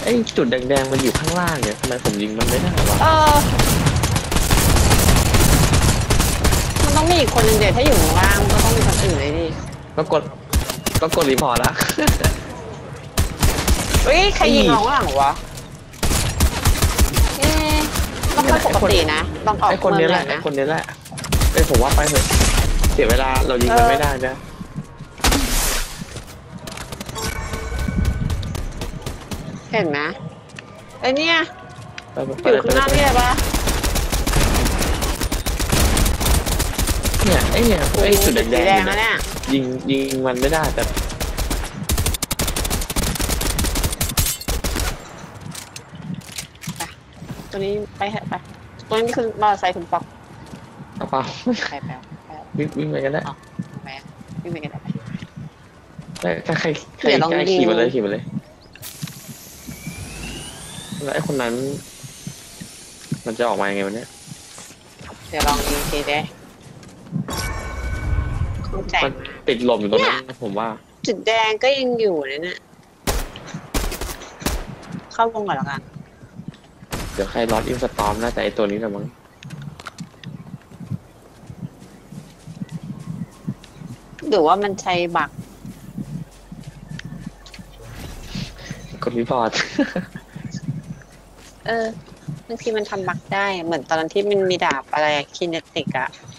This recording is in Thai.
ไอ้จุดแดงๆมันอยู่ข้างล่างเนี่ยทำไมผมยิงมันไม่ได้วะมันต้องมีอีกคนหนึ่งเดี๋ยวถ้าอยู่ข้างล่างก็ต้องมีคนอื่นเลยดิก็กดก็กดรีพอร์ตละเฮ้ยใครยิงเราข้างหลังวะต้องเข้าปกตินะต้องออกไอ้คนนี้แหละเมืไอ้องคนนี้แหละไอ้ผมว่าไปเถอะเสียเวลาเรายิงมันไม่ได้นะเห็นไหมไอ้เนี่ยไปอยู่ข้างหน้านี่เลยปะเนี่ยไอ้เนี่ยไอ้จุดแดงสีๆแดงเนี่แล้วยเนี่ยยิงมันไม่ได้แต่ตัวนี้ไปเถอะไปตัวนี้คือมอเตอร์ไซค์คุณป๊อกเอาเปล่าไปวิ่งไปกันได้แม่วิ่งไปกันได้ถ้าใครเดี๋ยวลองใกล้ยิงขี่มาเลยแล้วไอ้คนนั้น มันจะออกมายังไงวันนี้เดี๋ยวลองยิงทีเด้เข้าใจมันติดลมอยู่ตรงนั้นผมว่าจุดแดงก็ยังอยู่เลยเนี่ยเข้าวงก่อนแล้วกันเดี๋ยวใครรอดอินสตอมน่าจะไอ้ตัวนี้แหละมั้งหรือว่ามันใช้บักกดรีพอร์ตบางทีมันทำบักได้เหมือนตอนนั้นที่มันมีดาบอะไรคินเนติกอะ